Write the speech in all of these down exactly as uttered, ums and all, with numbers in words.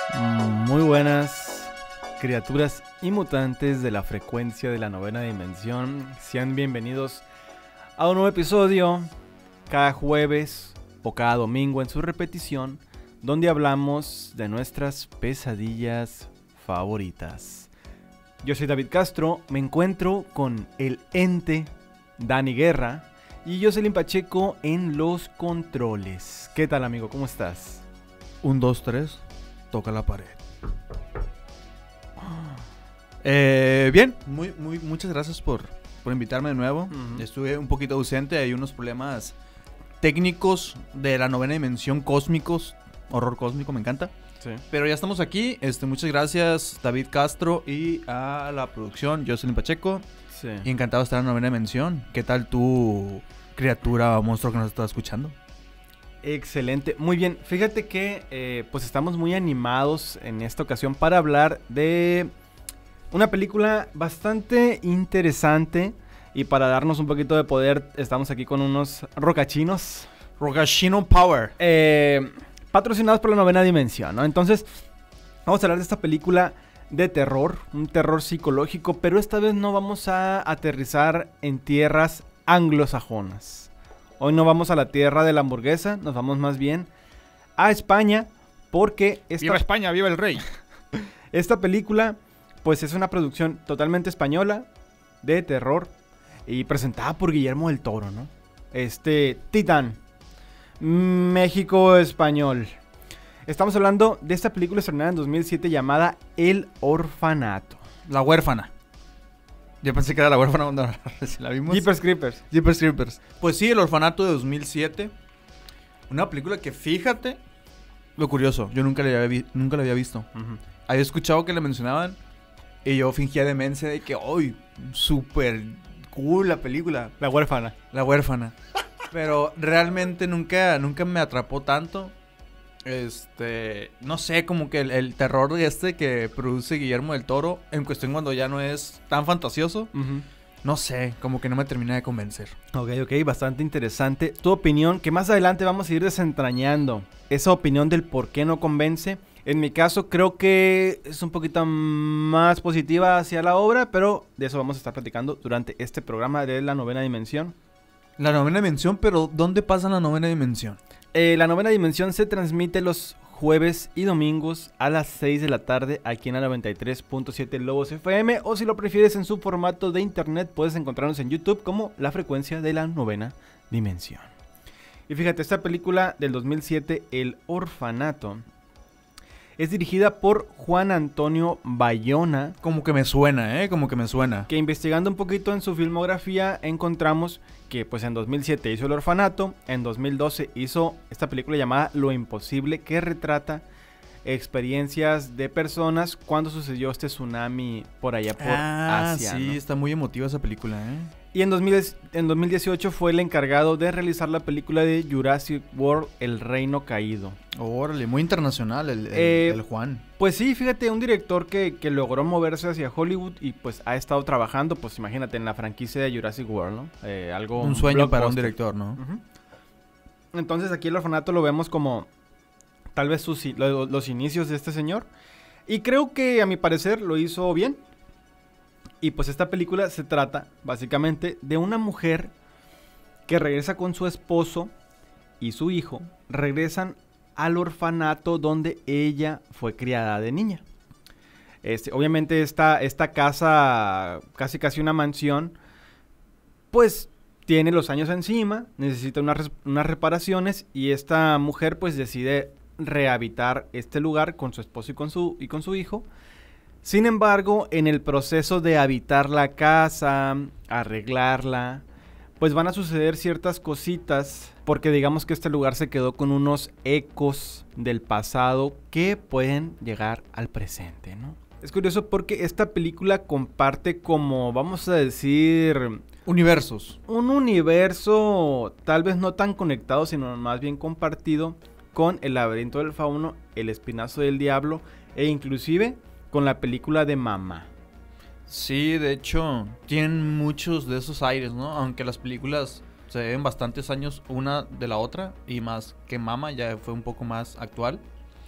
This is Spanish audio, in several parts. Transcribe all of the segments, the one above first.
Muy buenas, criaturas y mutantes de la frecuencia de la novena dimensión. Sean bienvenidos a un nuevo episodio cada jueves o cada domingo en su repetición, donde hablamos de nuestras pesadillas favoritas. Yo soy David Castro, me encuentro con el ente Dani Guerra y Jocelyn Pacheco en los controles. ¿Qué tal, amigo? ¿Cómo estás? Un, dos, tres, toca la pared. Eh, bien, muy, muy, muchas gracias por, por invitarme de nuevo. Uh-huh. Estuve un poquito ausente, hay unos problemas técnicos de la novena dimensión, cósmicos, horror cósmico, me encanta. Sí. Pero ya estamos aquí, este, muchas gracias David Castro y a la producción Jocelyn Pacheco. Sí. Y encantado de estar en la novena dimensión. ¿Qué tal tu criatura o monstruo que nos está escuchando? Excelente, muy bien. Fíjate que eh, pues estamos muy animados en esta ocasión para hablar de una película bastante interesante. Y para darnos un poquito de poder, estamos aquí con unos rocachinos. Rocachino Power. Eh, patrocinados por la novena dimensión, ¿no? Entonces, vamos a hablar de esta película de terror, un terror psicológico, pero esta vez no vamos a aterrizar en tierras anglosajonas. Hoy no vamos a la tierra de la hamburguesa, nos vamos más bien a España, porque esta, ¡viva España, viva el rey! Esta película, pues es una producción totalmente española, de terror, y presentada por Guillermo del Toro, ¿no? Este, Titán, México español. Estamos hablando de esta película estrenada en dos mil siete llamada El Orfanato. La huérfana. Yo pensé que era la huérfana cuando la vimos. Jeepers Creepers. Jeepers Creepers. Pues sí, El Orfanato de dos mil siete. Una película que, fíjate, lo curioso, yo nunca la había, vi- nunca la había visto. Uh-huh. Había escuchado que la mencionaban y yo fingía demencia de que, ¡ay! Súper cool la película. La huérfana. La huérfana. Pero realmente nunca, nunca me atrapó tanto. Este, no sé, como que el, el terror este que produce Guillermo del Toro, en cuestión cuando ya no es tan fantasioso, uh-huh. No sé, como que no me termina de convencer. Ok, ok, bastante interesante. Tu opinión, que más adelante vamos a ir desentrañando esa opinión del por qué no convence. En mi caso creo que es un poquito más positiva hacia la obra, pero de eso vamos a estar platicando durante este programa de la novena dimensión. La novena dimensión, pero ¿dónde pasa la novena dimensión? Eh, la novena dimensión se transmite los jueves y domingos a las seis de la tarde aquí en la noventa y tres punto siete Lobos F M, o si lo prefieres en su formato de internet puedes encontrarnos en YouTube como La Frecuencia de la Novena Dimensión. Y fíjate, esta película del dos mil siete, El Orfanato, es dirigida por Juan Antonio Bayona. Como que me suena, ¿eh? Como que me suena. Que investigando un poquito en su filmografía encontramos que pues en dos mil siete hizo El Orfanato, en dos mil doce hizo esta película llamada Lo Imposible, que retrata experiencias de personas cuando sucedió este tsunami por allá por ah, Asia. Sí, ¿no? Está muy emotiva esa película, ¿eh? Y en, dos mil, en dos mil dieciocho fue el encargado de realizar la película de Jurassic World, El Reino Caído. Órale, muy internacional el, el, eh, el Juan. Pues sí, fíjate, un director que, que logró moverse hacia Hollywood y pues ha estado trabajando, pues imagínate, en la franquicia de Jurassic World, ¿no? Eh, algo un sueño para un director, ¿no? Uh-huh. Entonces aquí El Orfanato lo vemos como tal vez sus, los, los inicios de este señor. Y creo que a mi parecer lo hizo bien. Y pues esta película se trata básicamente de una mujer que regresa con su esposo y su hijo. Regresan al orfanato donde ella fue criada de niña. Este, obviamente esta, esta casa, casi casi una mansión, pues tiene los años encima, necesita unas, unas reparaciones y esta mujer pues decide rehabitar este lugar con su esposo y con su, y con su hijo. Sin embargo, en el proceso de habitar la casa, arreglarla, pues van a suceder ciertas cositas, porque digamos que este lugar se quedó con unos ecos del pasado que pueden llegar al presente, ¿no? Es curioso porque esta película comparte como, vamos a decir... universos. Un universo tal vez no tan conectado, sino más bien compartido con El Laberinto del Fauno, El Espinazo del Diablo e inclusive con la película de Mamá. Sí, de hecho, tienen muchos de esos aires, ¿no? Aunque las películas se ven bastantes años una de la otra, y más que Mama ya fue un poco más actual.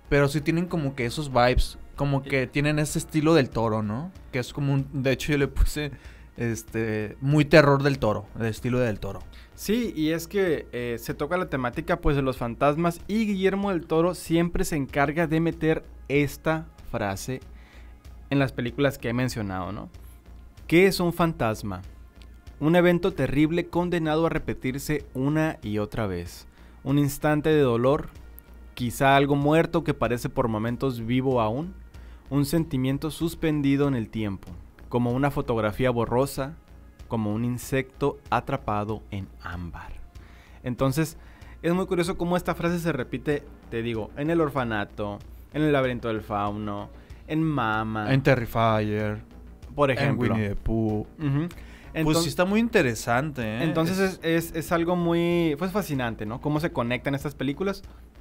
Pero sí tienen como que esos vibes, como que tienen ese estilo del Toro, ¿no? Que es como un... De hecho, yo le puse, este... Muy terror del Toro, el estilo del Toro. Sí, y es que eh, se toca la temática, pues, de los fantasmas. Y Guillermo del Toro siempre se encarga de meter esta frase en las películas que he mencionado, ¿no? ¿Qué es un fantasma? Un evento terrible condenado a repetirse una y otra vez. Un instante de dolor... Quizá algo muerto que parece por momentos vivo aún, un sentimiento suspendido en el tiempo, como una fotografía borrosa, como un insecto atrapado en ámbar. Entonces, es muy curioso cómo esta frase se repite, te digo, en El Orfanato, en El Laberinto del Fauno, en Mama, en Terrifier, por ejemplo. En Winnie the Pooh. Uh-huh. Entonces, pues sí está muy interesante, ¿eh? Entonces es, es, es algo muy, pues, fascinante, ¿no? Cómo se conectan estas películas.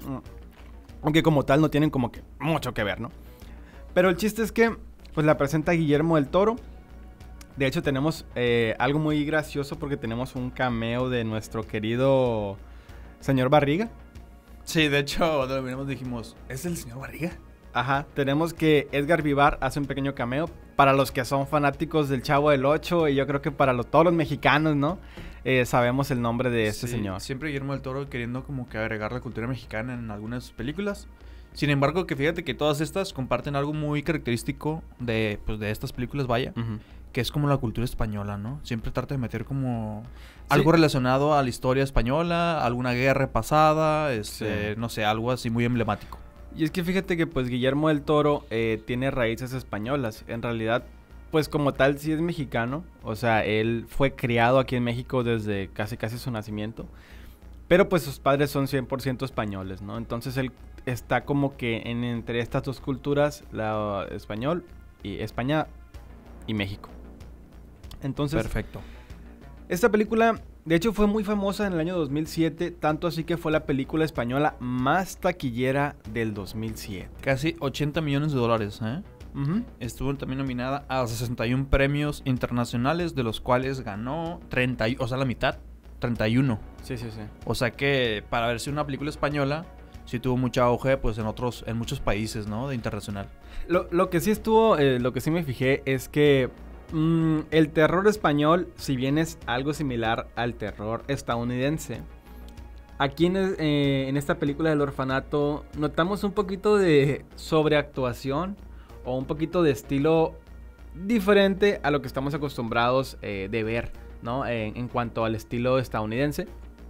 Aunque como tal no tienen como que mucho que ver, ¿no? Pero el chiste es que pues la presenta Guillermo del Toro. De hecho tenemos eh, algo muy gracioso porque tenemos un cameo de nuestro querido señor Barriga. Sí, de hecho lo miramos dijimos, ¿es el señor Barriga? Ajá, tenemos que Edgar Vivar hace un pequeño cameo. Para los que son fanáticos del Chavo del Ocho, y yo creo que para los, todos los mexicanos, ¿no? Eh, sabemos el nombre de este sí, señor. Siempre Guillermo del Toro queriendo como que agregar la cultura mexicana en algunas de sus películas. Sin embargo, que fíjate que todas estas comparten algo muy característico de, pues, de estas películas, vaya. Uh-huh. Que es como la cultura española, ¿no? Siempre trata de meter como sí. algo relacionado a la historia española, alguna guerra pasada, este, sí. no sé, algo así muy emblemático. Y es que fíjate que pues Guillermo del Toro eh, tiene raíces españolas. En realidad, pues como tal sí es mexicano. O sea, él fue criado aquí en México desde casi casi su nacimiento. Pero pues sus padres son cien por ciento españoles, ¿no? Entonces él está como que en, entre estas dos culturas, la español y España y México. Entonces, perfecto. Esta película, de hecho, fue muy famosa en el año dos mil siete, tanto así que fue la película española más taquillera del dos mil siete. Casi ochenta millones de dólares, ¿eh? Uh-huh. Estuvo también nominada a sesenta y uno premios internacionales, de los cuales ganó treinta, o sea, la mitad, treinta y uno. Sí, sí, sí. O sea que para ver si una película española sí tuvo mucha auge, pues en otros, en muchos países, ¿no? De internacional. Lo, lo que sí estuvo, eh, lo que sí me fijé es que mm, el terror español, si bien es algo similar al terror estadounidense, aquí en, eh, en esta película del orfanato notamos un poquito de sobreactuación o un poquito de estilo diferente a lo que estamos acostumbrados eh, de ver, ¿no? En, en cuanto al estilo estadounidense.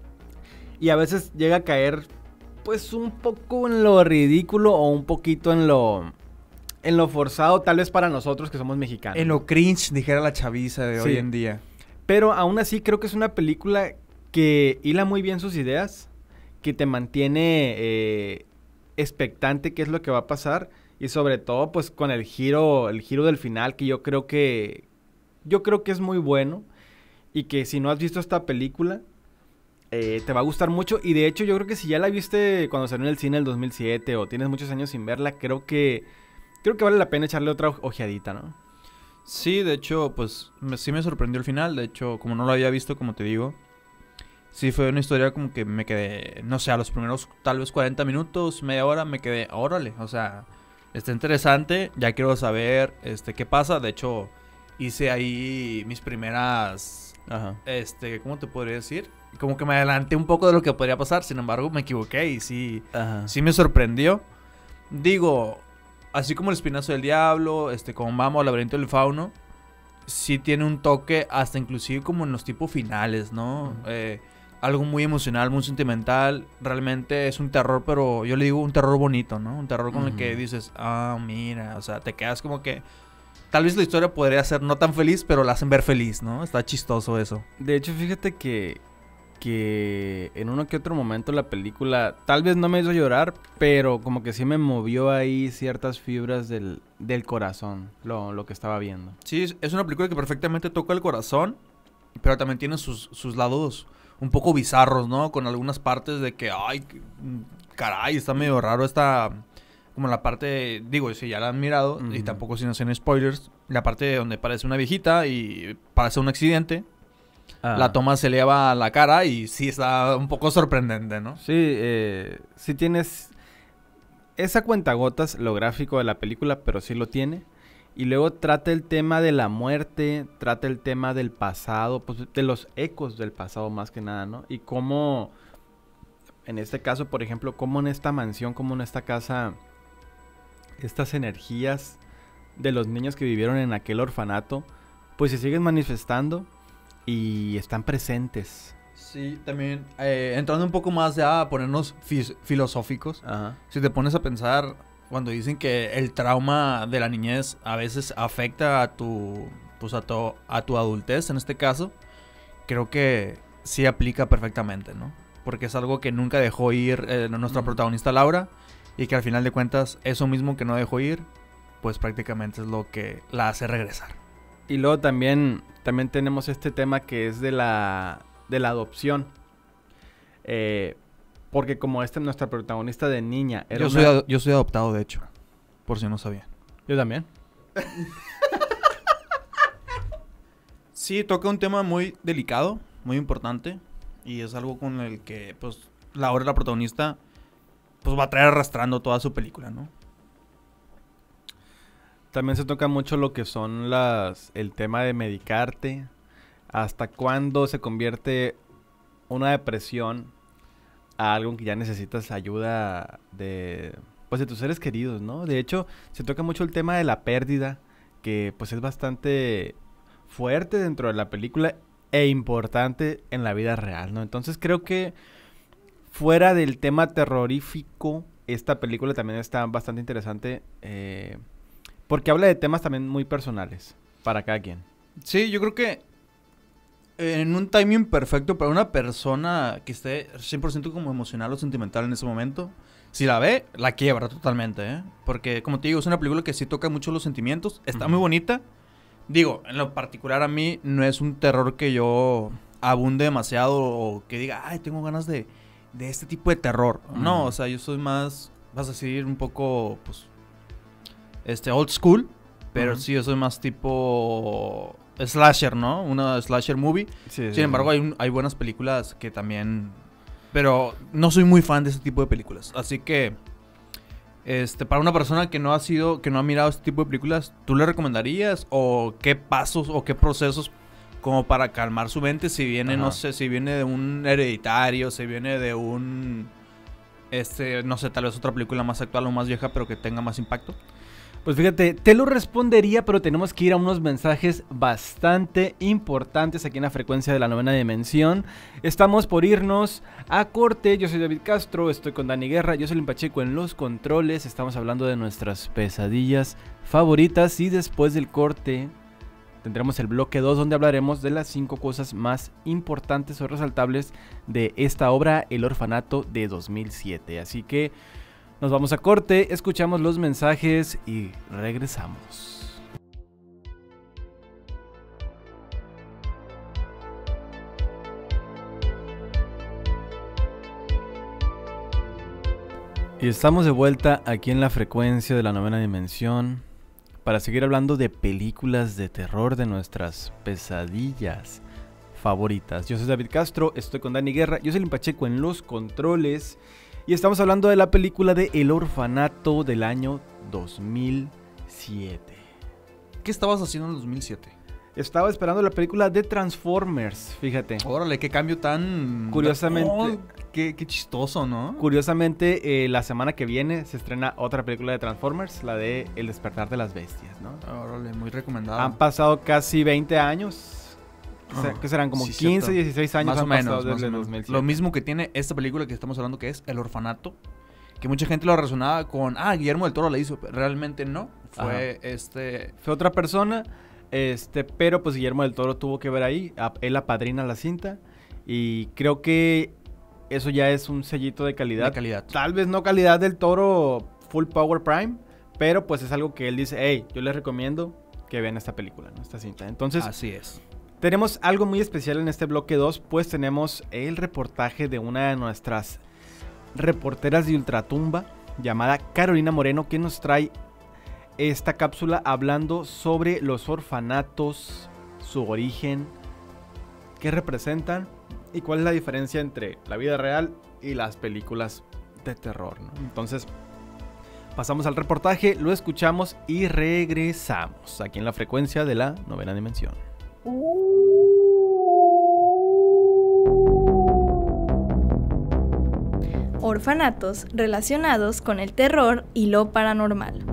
Y a veces llega a caer pues un poco en lo ridículo o un poquito en lo en lo forzado, tal vez para nosotros que somos mexicanos. En lo cringe, dijera la chaviza de sí. hoy en día. Pero aún así creo que es una película que hila muy bien sus ideas, que te mantiene eh, expectante qué es lo que va a pasar y sobre todo pues con el giro, el giro del final, que yo creo que yo creo que es muy bueno y que si no has visto esta película Eh, te va a gustar mucho. Y de hecho yo creo que si ya la viste cuando salió en el cine el dos mil siete o tienes muchos años sin verla, creo que creo que vale la pena echarle otra ojeadita, ¿no? Sí, de hecho, pues me, sí me sorprendió el final. De hecho, como no lo había visto, como te digo, sí fue una historia como que me quedé, no sé, a los primeros tal vez cuarenta minutos, media hora, me quedé, órale, o sea, está interesante, ya quiero saber este qué pasa. De hecho, hice ahí mis primeras, Ajá. este, ¿cómo te podría decir? Como que me adelanté un poco de lo que podría pasar. Sin embargo, me equivoqué y sí, Ajá. sí me sorprendió. Digo, así como El Espinazo del Diablo, este, como Mama o El Laberinto del Fauno, sí tiene un toque hasta inclusive como en los tipos finales, ¿no? Uh-huh. Eh, algo muy emocional, muy sentimental. Realmente es un terror, pero yo le digo un terror bonito, ¿no? Un terror con uh-huh. el que dices, ah, mira, o sea, te quedas como que... Tal vez la historia podría ser no tan feliz, pero la hacen ver feliz, ¿no? Está chistoso eso. De hecho, fíjate que... que en uno que otro momento la película tal vez no me hizo llorar, pero como que sí me movió ahí ciertas fibras del, del corazón, lo, lo que estaba viendo. Sí, es una película que perfectamente toca el corazón, pero también tiene sus, sus lados un poco bizarros, ¿no? Con algunas partes de que, ay, caray, está medio raro esta... Como la parte, digo, si ya la han mirado, uh-huh. y tampoco sin hacer spoilers, la parte donde parece una viejita y parece un accidente. Ah. La toma se eleva a la cara y sí está un poco sorprendente, ¿no? Sí, eh, sí tienes... es a cuentagotas lo gráfico de la película, pero sí lo tiene. Y luego trata el tema de la muerte, trata el tema del pasado, pues de los ecos del pasado más que nada, ¿no? Y cómo, en este caso, por ejemplo, cómo en esta mansión, cómo en esta casa, estas energías de los niños que vivieron en aquel orfanato, pues se siguen manifestando y están presentes. Sí, también eh, entrando un poco más ya a ponernos fi- filosóficos. Ajá. Si te pones a pensar, cuando dicen que el trauma de la niñez a veces afecta a tu, pues a tu, a tu adultez, en este caso, creo que sí aplica perfectamente, ¿no? Porque es algo que nunca dejó ir eh, nuestra mm. protagonista Laura, y que al final de cuentas, eso mismo que no dejó ir, pues prácticamente es lo que la hace regresar. Y luego también, también tenemos este tema que es de la, de la adopción. Eh, porque como esta es nuestra protagonista de niña. Era yo, una... soy ad- yo soy adoptado, de hecho. Por si no sabía. Yo también. Sí, toca un tema muy delicado, muy importante. Y es algo con el que, pues, Laura, la protagonista, pues va a traer arrastrando toda su película, ¿no? También se toca mucho lo que son las... el tema de medicarte. Hasta cuándo se convierte una depresión a algo que ya necesitas ayuda de... pues de tus seres queridos, ¿no? De hecho, se toca mucho el tema de la pérdida, que pues es bastante fuerte dentro de la película e importante en la vida real, ¿no? Entonces creo que fuera del tema terrorífico, esta película también está bastante interesante, eh, porque habla de temas también muy personales para cada quien. Sí, yo creo que en un timing perfecto para una persona que esté cien por ciento como emocional o sentimental en ese momento, si la ve, la quiebra totalmente, ¿eh? Porque, como te digo, es una película que sí toca mucho los sentimientos. Está uh-huh. muy bonita. Digo, en lo particular a mí no es un terror que yo abunde demasiado o que diga, ay, tengo ganas de, de este tipo de terror. Uh-huh. No, o sea, yo soy más, vas a decir, un poco, pues, este, old school. Pero uh-huh. sí, yo soy más tipo slasher, ¿no? Una slasher movie. Sí, Sin sí, embargo, sí. Hay, hay buenas películas que también... Pero no soy muy fan de ese tipo de películas. Así que, este, para una persona que no ha sido, que no ha mirado este tipo de películas, ¿tú le recomendarías? ¿O qué pasos o qué procesos como para calmar su mente? Si viene, Ajá. no sé, si viene de un Hereditario, si viene de un, este, no sé, tal vez otra película más actual o más vieja, pero que tenga más impacto. Pues fíjate, te lo respondería, pero tenemos que ir a unos mensajes bastante importantes aquí en la frecuencia de la novena dimensión. Estamos por irnos a corte. Yo soy David Castro, estoy con Dani Guerra, yo soy Lim Pacheco en los controles. Estamos hablando de nuestras pesadillas favoritas y después del corte tendremos el bloque dos donde hablaremos de las cinco cosas más importantes o resaltables de esta obra, El Orfanato de dos mil siete. Así que... nos vamos a corte, escuchamos los mensajes y regresamos. Y estamos de vuelta aquí en la frecuencia de la novena dimensión para seguir hablando de películas de terror, de nuestras pesadillas favoritas. Yo soy David Castro, estoy con Dani Guerra, yo soy Lim Pacheco en los controles. Y estamos hablando de la película de El Orfanato del año dos mil siete. ¿Qué estabas haciendo en el dos mil siete? Estaba esperando la película de Transformers, fíjate. Órale, qué cambio tan... Curiosamente... Oh, qué, qué chistoso, ¿no? Curiosamente, eh, la semana que viene se estrena otra película de Transformers, la de El Despertar de las Bestias, ¿no? Órale, muy recomendada. Han pasado casi veinte años... O sea, que serán como sí, quince, dieciséis años más o menos, desde más dos mil siete. Lo mismo que tiene esta película que estamos hablando, que es El Orfanato, que mucha gente lo relacionaba con, ah, Guillermo del Toro la hizo, pero realmente no, fue Ajá. este... Fue otra persona, este, pero pues Guillermo del Toro tuvo que ver ahí, a, él apadrina la cinta, y creo que eso ya es un sellito de calidad. De calidad. Tal vez no calidad del Toro Full Power Prime, pero pues es algo que él dice, hey, yo les recomiendo que vean esta película, ¿no? Esta cinta. Entonces... así es. Tenemos algo muy especial en este bloque dos, pues tenemos el reportaje de una de nuestras reporteras de Ultratumba, llamada Carolina Moreno, que nos trae esta cápsula hablando sobre los orfanatos, su origen, qué representan y cuál es la diferencia entre la vida real y las películas de terror, ¿no? Entonces, Pasamos al reportaje, lo escuchamos y regresamos aquí en la frecuencia de la novena dimensión. Orfanatos relacionados con el terror y lo paranormal.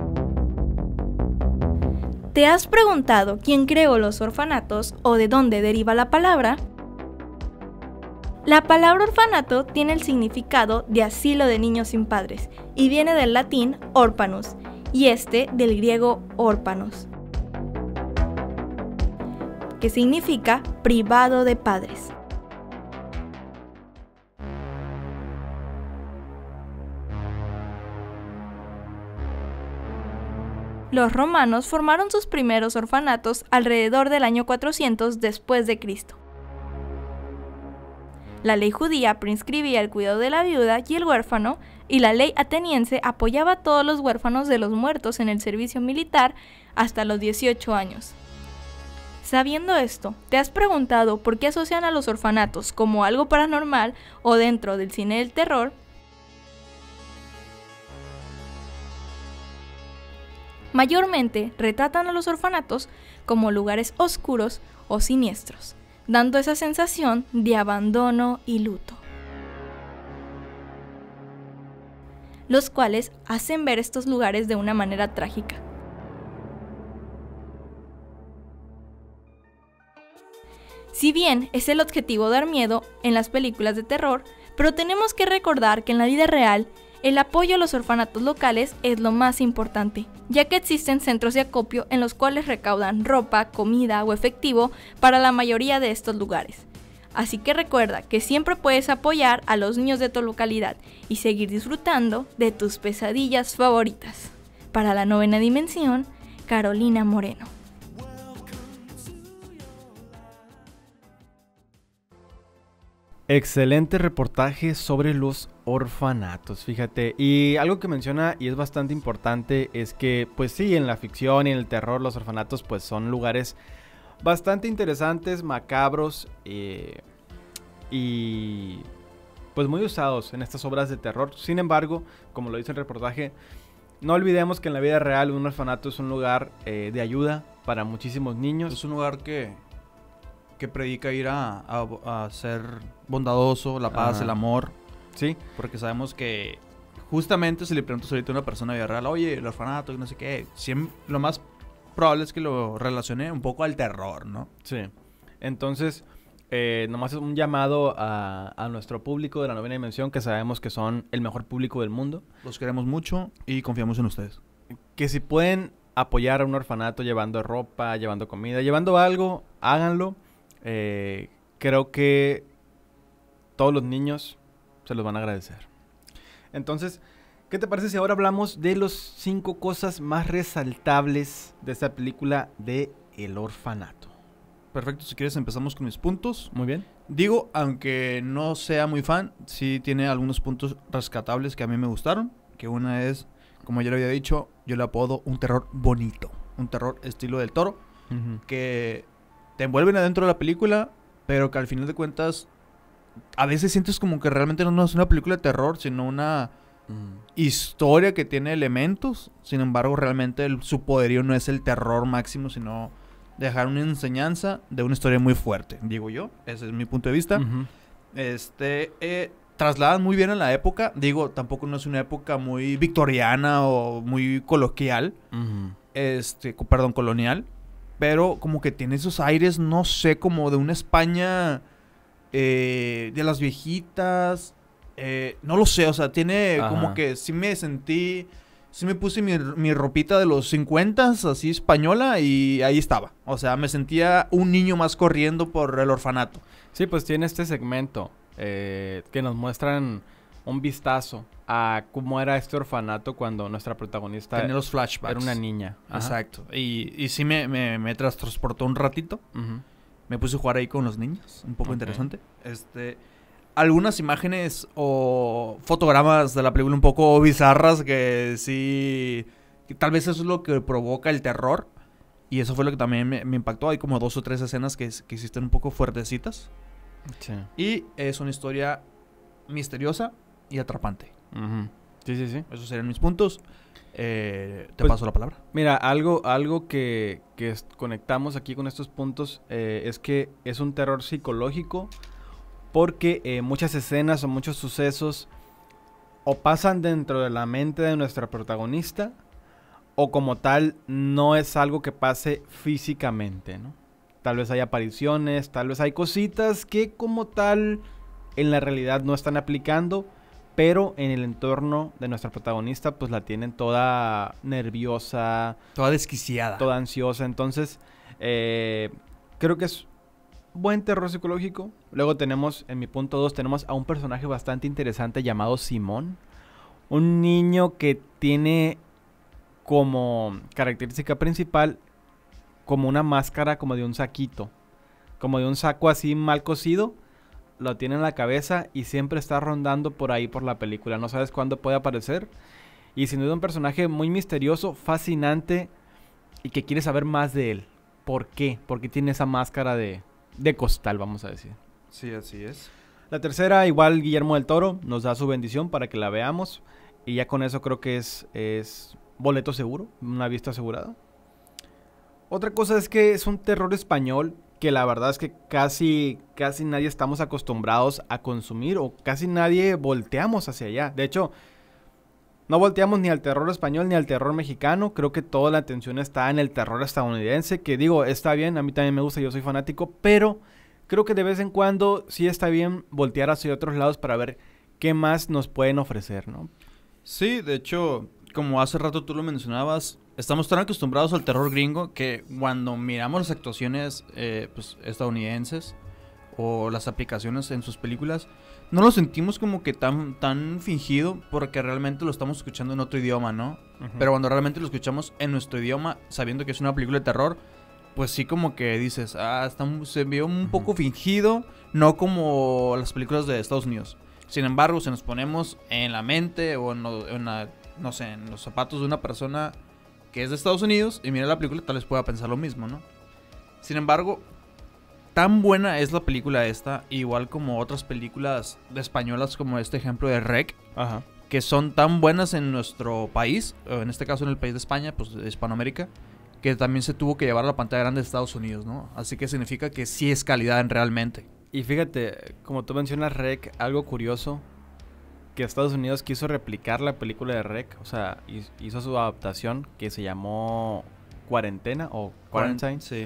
¿Te has preguntado quién creó los orfanatos o de dónde deriva la palabra? La palabra orfanato tiene el significado de asilo de niños sin padres y viene del latín orpanus y este del griego órpanos, que significa privado de padres. Los romanos formaron sus primeros orfanatos alrededor del año cuatrocientos después de Cristo. La ley judía prescribía el cuidado de la viuda y el huérfano, y la ley ateniense apoyaba a todos los huérfanos de los muertos en el servicio militar hasta los dieciocho años. Sabiendo esto, ¿te has preguntado por qué asocian a los orfanatos como algo paranormal o dentro del cine del terror? Mayormente retratan a los orfanatos como lugares oscuros o siniestros, dando esa sensación de abandono y luto, los cuales hacen ver estos lugares de una manera trágica. Si bien es el objetivo dar miedo en las películas de terror, pero tenemos que recordar que en la vida real, el apoyo a los orfanatos locales es lo más importante, ya que existen centros de acopio en los cuales recaudan ropa, comida o efectivo para la mayoría de estos lugares. Así que recuerda que siempre puedes apoyar a los niños de tu localidad y seguir disfrutando de tus pesadillas favoritas. Para la novena dimensión, Carolina Moreno. Excelente reportaje sobre los orfanatos, fíjate. Y algo que menciona y es bastante importante es que, pues sí, en la ficción y en el terror los orfanatos pues son lugares bastante interesantes, macabros eh, y pues muy usados en estas obras de terror. Sin embargo, como lo dice el reportaje, no olvidemos que en la vida real un orfanato es un lugar eh, de ayuda para muchísimos niños. Es un lugar que... que predica ir a, a, a ser bondadoso, la paz, Ajá. el amor. Sí. Porque sabemos que justamente si le preguntas ahorita a una persona de vida real, oye, el orfanato, y no sé qué, siempre, lo más probable es que lo relacione un poco al terror, ¿no? Sí. Entonces, eh, nomás es un llamado a, a nuestro público de la novena dimensión, que sabemos que son el mejor público del mundo. Los queremos mucho y confiamos en ustedes. Que si pueden apoyar a un orfanato llevando ropa, llevando comida, llevando algo, háganlo. Eh, creo que todos los niños se los van a agradecer. Entonces, ¿qué te parece si ahora hablamos de los cinco cosas más resaltables de esta película de El Orfanato? Perfecto, si quieres empezamos con mis puntos. Muy bien. Digo, aunque no sea muy fan, sí tiene algunos puntos rescatables que a mí me gustaron. Que una es, como ya lo había dicho, yo le apodo un terror bonito. Un terror estilo del Toro. Uh-huh. Que te envuelven adentro de la película, pero que al final de cuentas a veces sientes como que realmente no es una película de terror, sino una mm. historia que tiene elementos. Sin embargo, realmente el, su poderío no es el terror máximo, sino dejar una enseñanza de una historia muy fuerte, digo yo. Ese es mi punto de vista. Uh-huh. Este, eh, trasladan muy bien a la época. Digo, tampoco no es una época muy victoriana o muy coloquial. Uh-huh. Este, perdón, colonial. Pero como que tiene esos aires, no sé, como de una España eh, de las viejitas. Eh, no lo sé, o sea, tiene Ajá. como que sí me sentí... Sí me puse mi, mi ropita de los cincuentas, así española, y ahí estaba. O sea, me sentía un niño más corriendo por el orfanato. Sí, pues tiene este segmento eh, que nos muestran un vistazo a cómo era este orfanato cuando nuestra protagonista tenía los flashbacks. Era una niña. Ajá. Exacto. Y, y sí me, me, me transportó un ratito. Uh-huh. Me puse a jugar ahí con los niños. Un poco okay. interesante. Este... Algunas imágenes o fotogramas de la película un poco bizarras que sí... Que tal vez eso es lo que provoca el terror. Y eso fue lo que también me, me impactó. Hay como dos o tres escenas que, que existen un poco fuertecitas. Sí. Y es una historia misteriosa y atrapante. Uh-huh. Sí, sí, sí. Esos serían mis puntos. Eh, te Pues, paso la palabra. Mira, algo, algo que, que es- conectamos aquí con estos puntos eh, es que es un terror psicológico porque eh, muchas escenas o muchos sucesos o pasan dentro de la mente de nuestra protagonista o como tal no es algo que pase físicamente, ¿no? Tal vez hay apariciones, tal vez hay cositas que como tal en la realidad no están aplicando, pero en el entorno de nuestra protagonista pues la tienen toda nerviosa, Toda desquiciada. toda ansiosa. Entonces, eh, creo que es buen terror psicológico. Luego tenemos, en mi punto dos, tenemos a un personaje bastante interesante llamado Simón. Un niño que tiene como característica principal como una máscara como de un saquito. Como de un saco así mal cosido. Lo tiene en la cabeza y siempre está rondando por ahí por la película. No sabes cuándo puede aparecer. Y sin duda un personaje muy misterioso, fascinante y que quiere saber más de él. ¿Por qué? Porque tiene esa máscara de, de costal, vamos a decir. Sí, así es. La tercera, igual Guillermo del Toro, nos da su bendición para que la veamos. Y ya con eso creo que es, es boleto seguro, una vista asegurada. Otra cosa es que es un terror español que la verdad es que casi, casi nadie estamos acostumbrados a consumir o casi nadie volteamos hacia allá. De hecho, no volteamos ni al terror español ni al terror mexicano. Creo que toda la atención está en el terror estadounidense, que digo, está bien, a mí también me gusta, yo soy fanático, pero creo que de vez en cuando sí está bien voltear hacia otros lados para ver qué más nos pueden ofrecer, ¿no? Sí, de hecho, como hace rato tú lo mencionabas, estamos tan acostumbrados al terror gringo que cuando miramos las actuaciones eh, pues, estadounidenses o las aplicaciones en sus películas, no lo sentimos como que tan, tan fingido porque realmente lo estamos escuchando en otro idioma, ¿no? Uh-huh. Pero cuando realmente lo escuchamos en nuestro idioma, sabiendo que es una película de terror, pues sí como que dices, ah, está, se vio un Uh-huh. poco fingido, no como las películas de Estados Unidos. Sin embargo, si nos ponemos en la mente o en, lo, en la, no sé, en los zapatos de una persona que es de Estados Unidos y mira la película, tal vez pueda pensar lo mismo, ¿no? Sin embargo, tan buena es la película esta, igual como otras películas de españolas como este ejemplo de Rec, Ajá. que son tan buenas en nuestro país, o en este caso en el país de España, pues de Hispanoamérica, que también se tuvo que llevar a la pantalla grande de Estados Unidos, ¿no? Así que significa que sí es calidad en realmente. Y fíjate, como tú mencionas Rec, algo curioso, que Estados Unidos quiso replicar la película de Rec, o sea, hizo su adaptación que se llamó Cuarentena o Quarantine, Sí.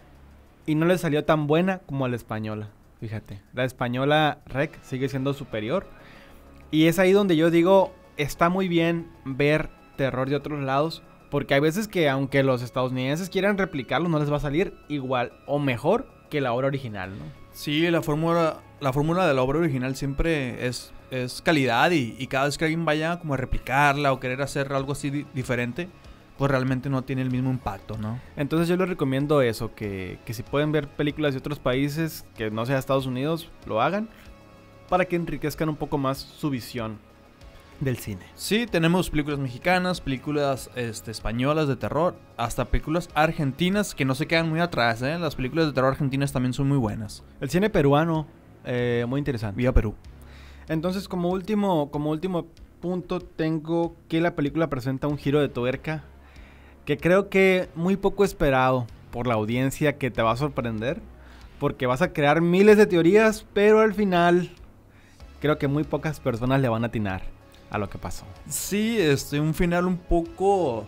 y no le salió tan buena como la española, fíjate. La española Rec sigue siendo superior, y es ahí donde yo digo, está muy bien ver terror de otros lados, porque hay veces que aunque los estadounidenses quieran replicarlo, no les va a salir igual o mejor que la obra original, ¿no? Sí, la fórmula, la fórmula de la obra original siempre es, es calidad y, y cada vez que alguien vaya como a replicarla o querer hacer algo así di- diferente, pues realmente no tiene el mismo impacto, ¿no? Entonces yo les recomiendo eso, que, que si pueden ver películas de otros países, que no sea Estados Unidos, lo hagan, para que enriquezcan un poco más su visión del cine. Sí, tenemos películas mexicanas, películas este, españolas de terror, hasta películas argentinas que no se quedan muy atrás, ¿eh? Las películas de terror argentinas también son muy buenas. El cine peruano, eh, muy interesante. Viva Perú. Entonces, como último, como último punto, tengo que la película presenta un giro de tuerca que creo que muy poco esperado por la audiencia, que te va a sorprender, porque vas a crear miles de teorías, pero al final creo que muy pocas personas le van a atinar a lo que pasó. Sí, este, un final un poco,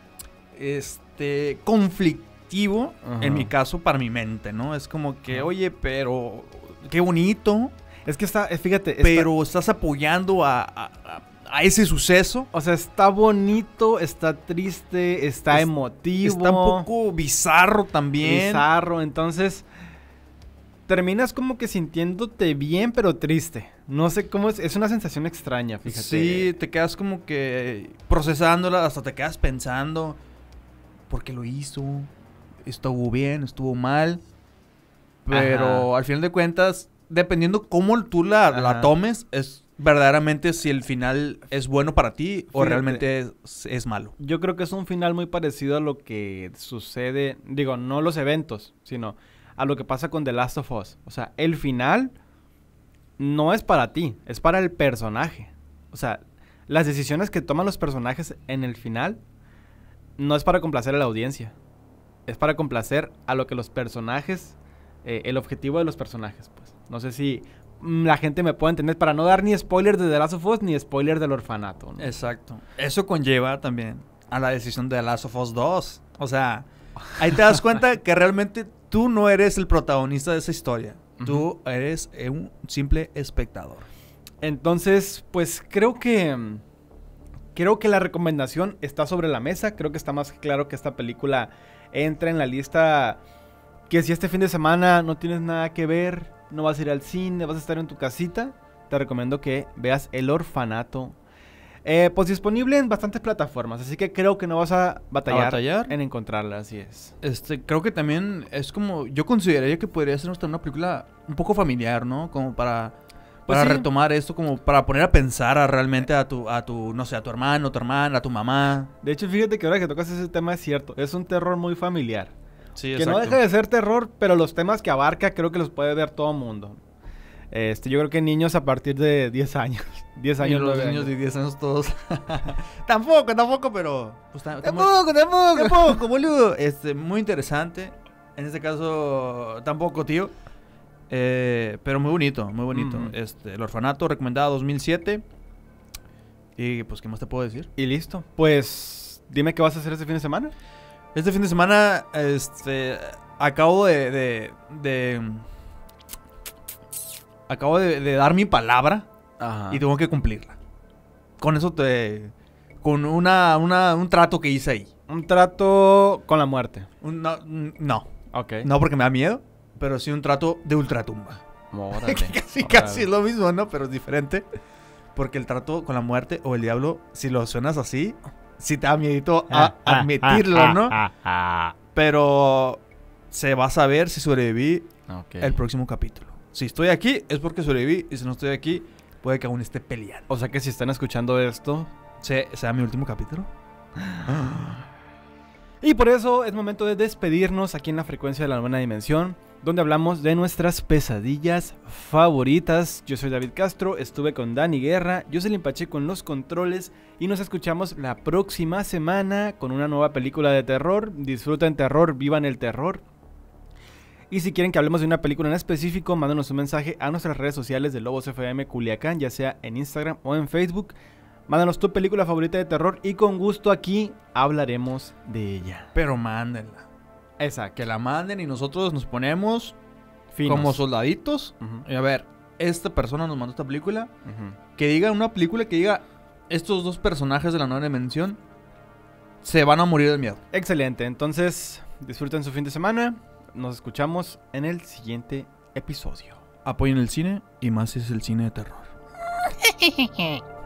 este, conflictivo, Ajá. en mi caso, para mi mente, ¿no? Es como que, Ajá. oye, pero, qué bonito, Es que está, eh, fíjate, está- pero estás apoyando a, a, a- a ese suceso. o sea, está bonito, está triste, está Es- emotivo, Está un poco bizarro también. bizarro, entonces terminas como que sintiéndote bien pero triste. No sé cómo es, es una sensación extraña, fíjate. Sí, te quedas como que procesándola, hasta te quedas pensando, ¿por qué lo hizo? ¿Estuvo bien? ¿Estuvo mal? Pero Ajá. al final de cuentas, dependiendo cómo tú la, la Ajá. tomes, es verdaderamente si el final es bueno para ti o Fíjate. realmente es, es malo. Yo creo que es un final muy parecido a lo que sucede, digo, no los eventos, sino a lo que pasa con The Last of Us. O sea, el final no es para ti, es para el personaje. O sea, las decisiones que toman los personajes en el final no es para complacer a la audiencia. Es para complacer a lo que los personajes, eh, el objetivo de los personajes, pues. No sé si mm, la gente me puede entender, para no dar ni spoilers de The Last of Us ni spoilers del orfanato, ¿no? Exacto. Eso conlleva también a la decisión de The Last of Us dos. O sea, ahí te das cuenta que realmente tú no eres el protagonista de esa historia. Uh-huh. Tú eres eh, un simple espectador. Entonces, pues creo que... Creo que la recomendación está sobre la mesa. Creo que está más claro que esta película entra en la lista que si este fin de semana no tienes nada que ver, no vas a ir al cine, vas a estar en tu casita, te recomiendo que veas El Orfanato. Eh, pues disponible en bastantes plataformas, así que creo que no vas a batallar, ¿A batallar? en encontrarla, así es. Este, creo que también es como, yo consideraría que podría ser una película un poco familiar, ¿no? Como para... Pues para sí. retomar esto, como para poner a pensar a realmente a tu, a tu, no sé, a tu hermano, tu hermana, a tu mamá. De hecho, fíjate que ahora que tocas ese tema es cierto. Es un terror muy familiar. Sí, que exacto. no deja de ser terror, pero los temas que abarca creo que los puede ver todo el mundo. Este, yo creo que niños a partir de diez años. diez años. Y los niños de diez años todos. tampoco, tampoco, pero... Pues, tampoco, tampoco. Tampoco, boludo. Este, muy interesante. En este caso, tampoco, tío. Eh, pero muy bonito, muy bonito. Mm. Este, El Orfanato, recomendado dos mil siete. Y pues, ¿qué más te puedo decir? Y listo. Pues, dime qué vas a hacer este fin de semana. Este fin de semana, este, acabo de, de, de acabo de, de dar mi palabra. Ajá. Y tengo que cumplirla. Con eso te, con una, una, un trato que hice ahí. Un trato con la muerte. Un, no, no. Okay. No porque me da miedo. Pero sí un trato de ultratumba. Órale, casi, órale. casi es lo mismo, ¿no? Pero es diferente. Porque el trato con la muerte o el diablo, si lo suenas así, sí te da miedito a admitirlo, ¿no? Pero se va a saber si sobreviví okay. el próximo capítulo. Si estoy aquí, es porque sobreviví. Y si no estoy aquí, puede que aún esté peleando. O sea que si están escuchando esto, ¿se, ¿sea mi último capítulo? Y por eso es momento de despedirnos aquí en la frecuencia de la novena dimensión, donde hablamos de nuestras pesadillas favoritas. Yo soy David Castro, estuve con Dani Guerra, Jocelyn Pacheco en los controles y nos escuchamos la próxima semana con una nueva película de terror. Disfruten terror, vivan el terror. Y si quieren que hablemos de una película en específico, mándanos un mensaje a nuestras redes sociales de Lobos F M Culiacán, ya sea en Instagram o en Facebook. Mándanos tu película favorita de terror y con gusto aquí hablaremos de ella. Pero mándenla. Exacto. Que la manden y nosotros nos ponemos Finos. como soldaditos. Uh-huh. Y a ver, esta persona nos mandó esta película. Uh-huh. Que diga una película que diga, estos dos personajes de la nueva dimensión se van a morir de miedo. Excelente. Entonces, disfruten su fin de semana. Nos escuchamos en el siguiente episodio. Apoyen el cine y más si es el cine de terror.